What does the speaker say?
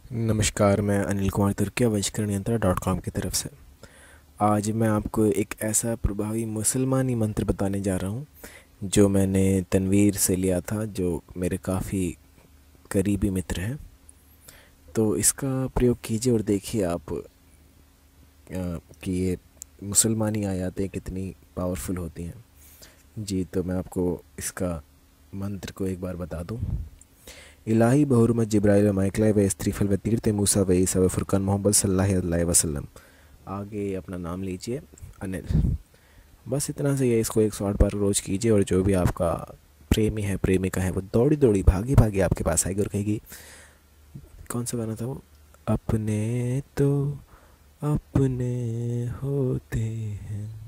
नमस्कार, मैं अनिल कुमार तुर्किया वशीकरण यंत्र डॉट कॉम की तरफ से। आज मैं आपको एक ऐसा प्रभावी मुसलमानी मंत्र बताने जा रहा हूँ जो मैंने तनवीर से लिया था, जो मेरे काफ़ी करीबी मित्र हैं। तो इसका प्रयोग कीजिए और देखिए आप कि ये मुसलमानी आयातें कितनी पावरफुल होती हैं। जी, तो मैं आपको इसका मंत्र को एक बार बता दूँ। इलाही बहुरमत जिब्राइल व माइकला व इस्त्रीफल व तीरते मूसा व ईसा व फुरकान मोहम्मद सल्लल्लाहु अलैहि वसल्लम। आगे अपना नाम लीजिए, अनिल। बस इतना से ये इसको 108 बार रोज़ कीजिए और जो भी आपका प्रेमी है, प्रेमिका है, वो दौड़ी दौड़ी भागी भागी आपके पास आएगी और कहेगी, कौन सा गाना था वो, अपने तो अपने होते हैं,